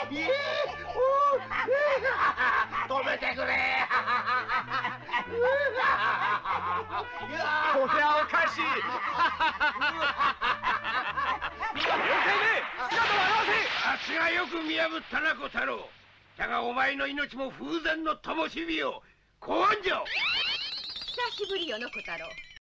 止めてくれ。 これはおかしい。 私がよく見破ったな小太郎。だがお前の命も風前の灯火よ。公安じゃ。 久しぶりよの小太郎。